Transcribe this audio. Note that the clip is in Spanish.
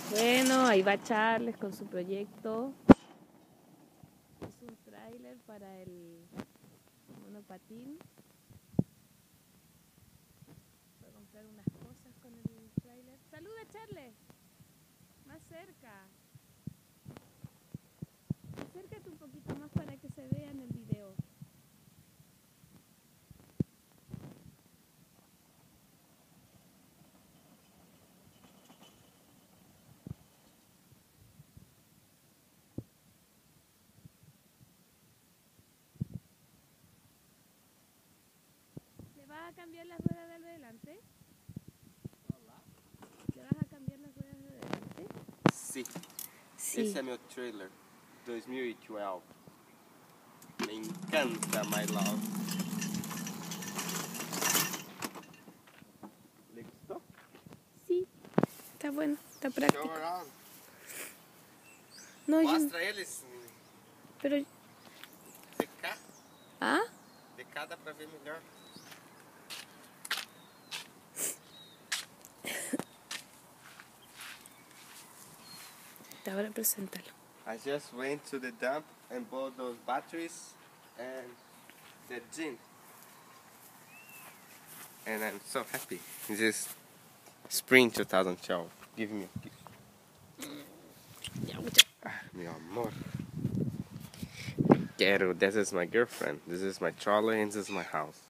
Bueno, ahí va Charles con su proyecto. Es un tráiler para el monopatín. Voy a comprar unas cosas con el tráiler. ¡Saluda, Charles! Más cerca. Acércate un poquito más para que se vea en el video. ¿Le vas a cambiar las ruedas de adelante? ¿Le vas a cambiar las ruedas de adelante? Sim. Sí. Esse é meu trailer 2012. Me encanta, my love. ¿Le gustó? Sí. Está bueno, está práctico. Show around. No, yo... Mostra eles Pero... de cá. ¿Ah? De cá dá pra ver melhor. Ahora preséntalo. I just went to the dump and bought those batteries and the gin. And I'm so happy. This is Spring 2012. Give me a kiss. Ah, meu amor. Quero. This is my girlfriend. This is my trolley and this is my house.